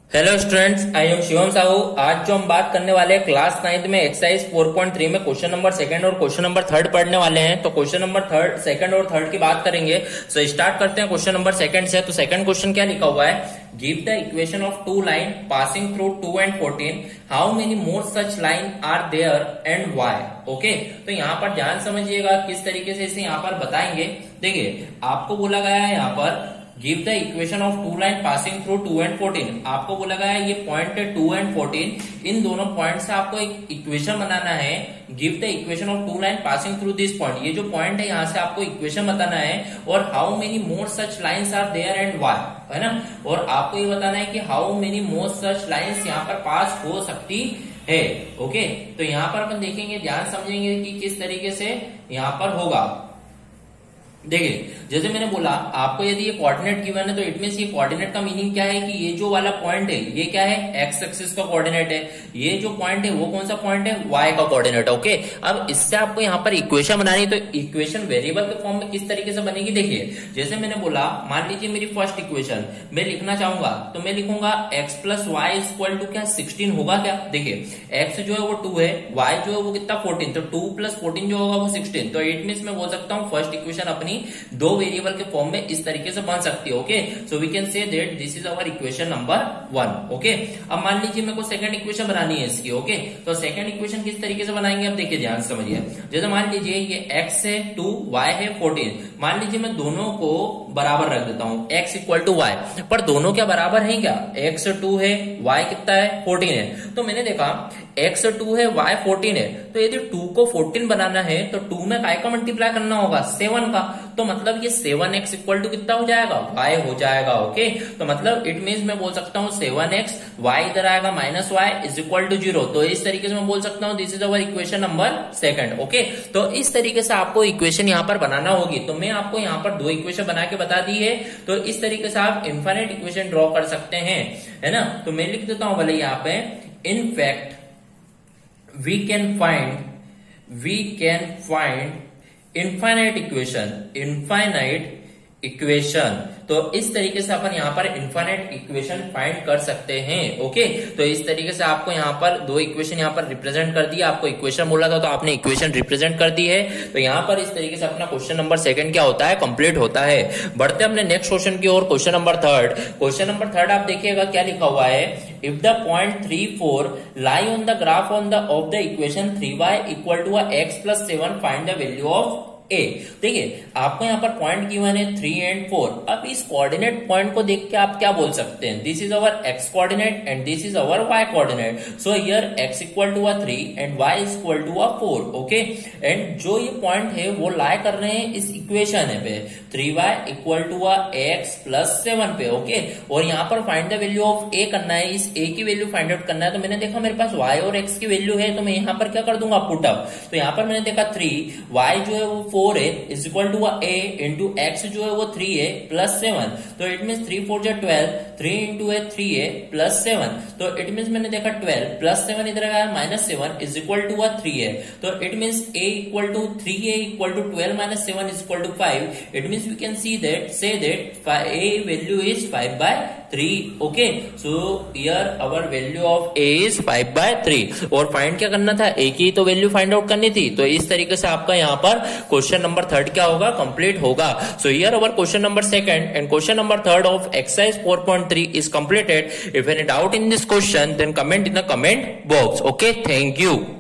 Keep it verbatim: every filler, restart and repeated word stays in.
Hello students, I am Shivam Sahu. आज जो हम बात करने वाले हैं क्लास नाइन्थ में एक्सरसाइज फोर पॉइंट थ्री में क्वेश्चन नंबर सेकंड और क्वेश्चन नंबर थर्ड पढ़ने वाले हैं। तो क्वेश्चन नंबर थर्ड सेकंड और थर्ड की बात करेंगे। सो स्टार्ट करते हैं क्वेश्चन नंबर सेकंड से। तो सेकंड क्वेश्चन क्या लिखा हुआ है, give the equation of two line passing through two and fourteen, how many more such line are there and why. Okay, तो यहाँ पर ध्यान समझिएगा किस तरीके से इसे यहाँ पर बताएंगे। देखिए, आपको बोला गया है यहाँ पर give the equation of two line passing through two and fourteen. आपको बोला गया है ये पॉइंट है टू एंड फोर्टीन, इन दोनों पॉइंट से आपको एक इक्वेशन बनाना है। Give the equation of two line passing through this point, ये जो पॉइंट है यहाँ से आपको इक्वेशन बताना है। और how many more such lines are there and why, है ना। और आपको ये बताना है कि how many more such lines यहाँ पर पास हो सकती है। ओके, तो यहाँ पर अपन देखेंगे, ध्यान समझेंगे कि किस तरीके से यहाँ पर होगा। देखिए, जैसे मैंने बोला आपको यदि ये कोऑर्डिनेट गिवन है तो इट मींस ये कोऑर्डिनेट का मीनिंग क्या है कि ये जो वाला पॉइंट है ये क्या है, एक्स एक्सिस का कोऑर्डिनेट है। ये जो पॉइंट है वो कौन सा पॉइंट है, वाई का कोऑर्डिनेट है। ओके, अब इससे आपको यहाँ पर इक्वेशन बनानी है। तो इक्वेशन वेरिएबल के फॉर्म में किस तरीके से बनेगी, देखिए जैसे मैंने बोला, मान लीजिए मेरी फर्स्ट इक्वेशन मैं लिखना चाहूंगा तो मैं लिखूंगा x plus y is equal to क्या, सिक्सटीन होगा क्या। देखिए, एक्स जो है वो टू है, वाई जो है वो कितना, फोर्टीन, तो टू प्लस फोर्टीन जो होगा वो सिक्सटीन। तो इट मींस मैं बोल सकता हूँ फर्स्ट इक्वेशन अपनी दो वेरिएबल के फॉर्म में इस तरीके से बन सकती है। Okay, so we can say that this is our equation number one. Okay, अब मान लीजिए मेरे को सेकंड इक्वेशन बनानी है इसकी। ओके, तो सेकंड इक्वेशन किस तरीके से बनाएंगे, अब देखिए ध्यान से समझिए। जैसे मान लीजिए ये x है टू, y है फोर्टीन। मान लीजिए मैं दोनों को बराबर रख देता हूं, x इक्वल टू वाई, पर दोनों क्या बराबर है क्या, x टू है, y कितना है, फोर्टीन है। तो मैंने देखा x टू है, y फोर्टीन है, तो यदि टू को फोर्टीन बनाना है तो टू में काय का मल्टीप्लाई करना होगा, सेवन का। तो मतलब ये सेवन एक्स इक्वल टू कितना हो जाएगा, y हो जाएगा। ओके, तो मतलब इट मींस मैं बोल सकता हूँ सेवन एक्स, y इधर आएगा minus y is equal to zero. तो इस तरीके से मैं बोल सकता हूँ this is our equation number second. Okay, तो इस तरीके से आपको इक्वेशन यहाँ पर बनाना होगी। तो मैं आपको यहाँ पर दो इक्वेशन बना के बता दी है। तो इस तरीके से आप इनफाइनाइट इक्वेशन ड्रॉ कर सकते हैं, है ना। तो मैं लिख देता हूं भले यहाँ पे, in fact we can find we can find infinite equation infinite equation। तो इस तरीके से अपन यहाँ पर इनफाइनाइट इक्वेशन फाइंड कर सकते हैं। ओके, तो इस तरीके से आपको यहाँ पर दो इक्वेशन यहाँ पर रिप्रेजेंट कर दिया। आपको इक्वेशन बोला था तो आपने इक्वेशन रिप्रेजेंट कर दी है। तो यहाँ पर इस तरीके से अपना क्वेश्चन नंबर सेकंड क्या होता है, कंप्लीट होता है। बढ़ते अपने नेक्स्ट क्वेश्चन की ओर, question number third. Question number third आप देखिएगा क्या लिखा हुआ है, if the point three four lie on the graph on the of the equation three y equal to x plus seven, find the value of a. देखिए, आपको यहाँ पर पॉइंट गिवन है थ्री एंड फोर। अब इस coordinate point को देख के आप क्या बोल सकते हैं, this is our x coordinate and this is our y coordinate. So here x equal to a three and y is equal to a four. Okay, and जो ये पॉइंट है वो लाई कर रहे हैं इस इक्वेशन पे, three y equal to a x plus seven पे। ओके, और यहाँ पर find the value of a करना है, इस ए की वैल्यू फाइंड आउट करना है। तो मैंने देखा मेरे पास वाई और एक्स की वैल्यू है, तो मैं यहाँ पर क्या कर दूंगा, पुट अप। तो यहाँ पर मैंने देखा थ्री, वाई जो है वो फोर है, is equal to a into x जो है वो थ्री है प्लस सेवन। तो इट मीन थ्री फोर जो twelve, three into a three है प्लस सेवन। तो इट मीन मैंने देखा ट्वेल्व प्लस सेवन इधर आया minus seven is equal to a three है। तो it mean a equal to three a equal to twelve minus seven is equal to five. It mean we can see that say that a value is five by three. Okay, so here our value of a is five by three. और find क्या करना था, ए की तो value find out करनी थी। तो इस तरीके से आपका यहाँ पर क्वेश्चन नंबर थर्ड क्या होगा, कंप्लीट होगा। So here our question number second and question number third of exercise four point three is completed. If any doubt in this question then comment in the comment box. Okay, thank you.